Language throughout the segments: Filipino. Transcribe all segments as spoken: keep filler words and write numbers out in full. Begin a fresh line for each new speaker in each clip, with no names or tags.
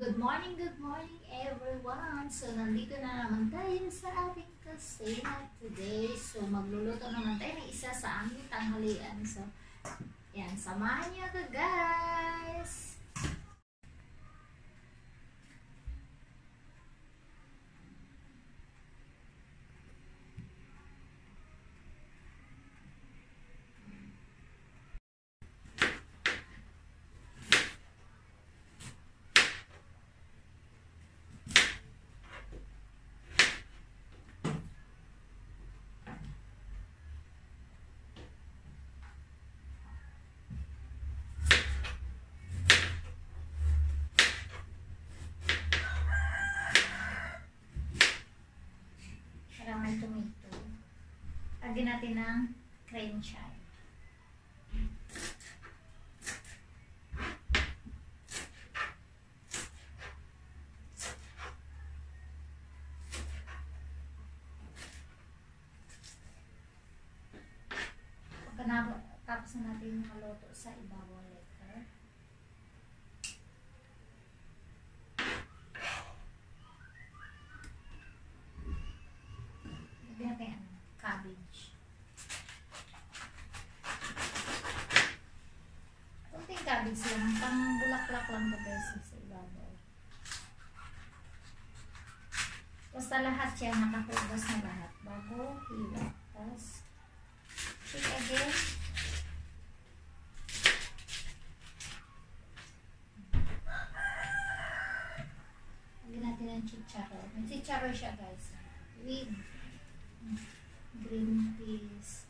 Good morning, good morning everyone. So, nandito na naman tayo sa ating kusina today. So, magluluto naman tayo ng isa sa aming tanghalian. So, yan, samahan niyo ako guys. May tomato. Lagyan natin ng cream chai. Tapos na natin maluto sa ibabaw later. Natin cabbage. Kunting cabbage lang, pang bulaklak lang ito guys sa ibabaw. Basta lahat siya nakahugas na lahat bago hila. Tapos shake again. Lagyan natin ng chicharo. May chicharo siya guys. With green peas.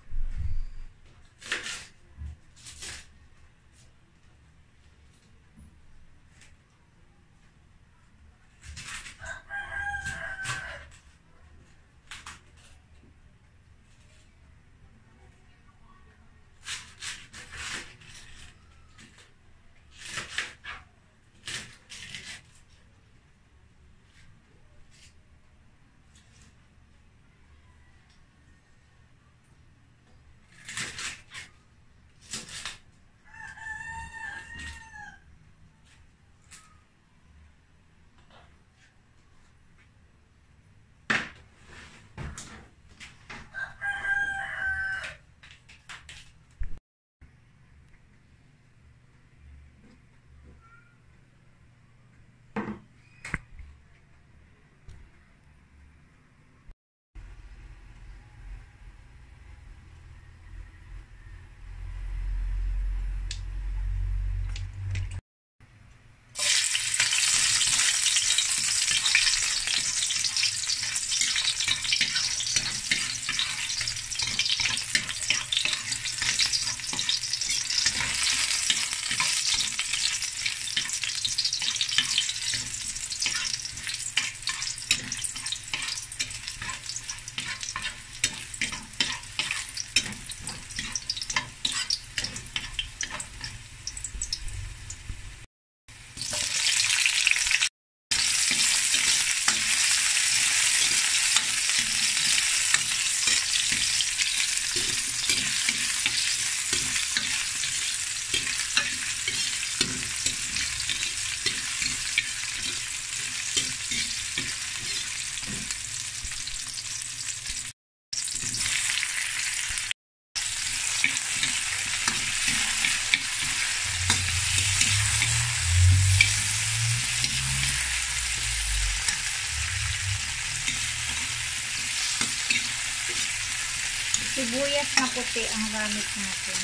Sibuyas na puti ang gamit natin.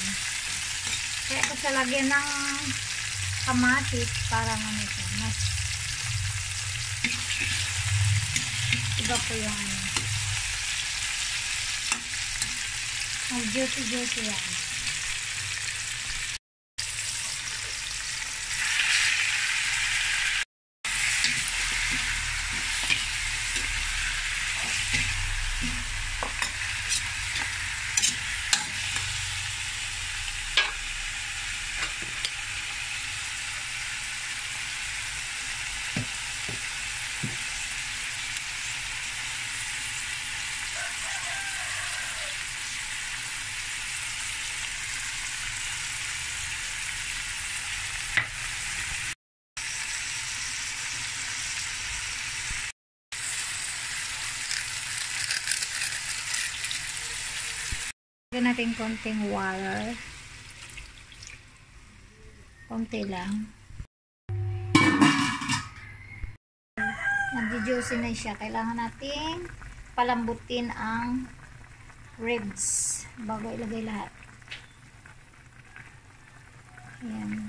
Kaya ko siya lagyan ng kamatis para ano siya. Mas iba po yung ano. Mag juicy juicy yan. Lagyan natin konting water. Konti lang. Nag-juicy na siya. Kailangan natin palambutin ang ribs bago ilagay lahat. Ayan.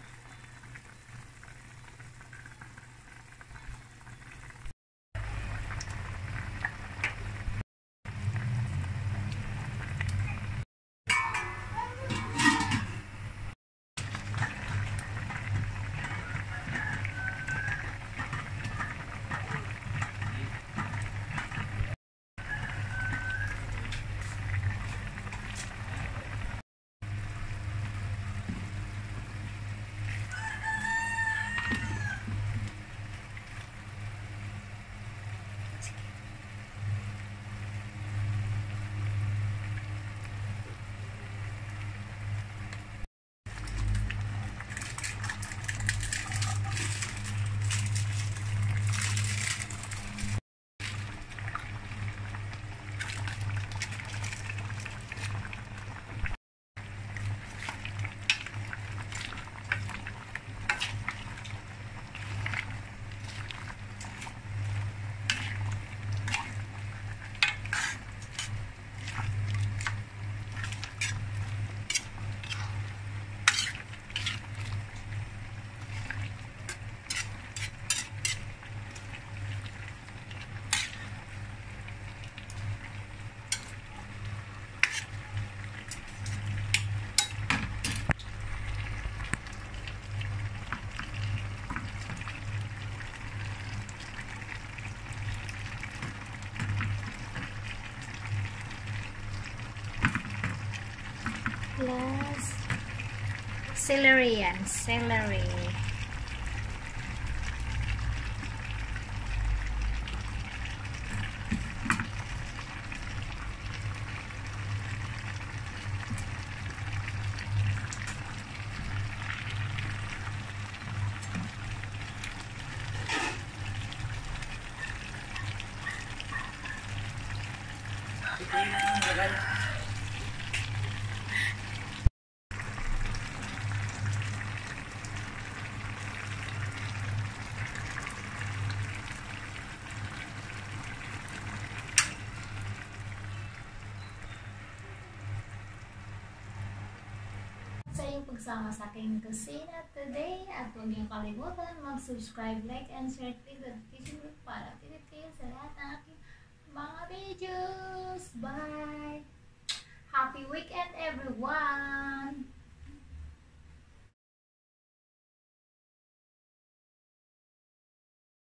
Plus celery yan, celery. Sa iyong pagsama sa aking kusina today at huwag niyong kalimutan mag-subscribe, like, and share with the notification bell para update kayo sa lahat ng aking mga videos. Bye! Happy weekend everyone!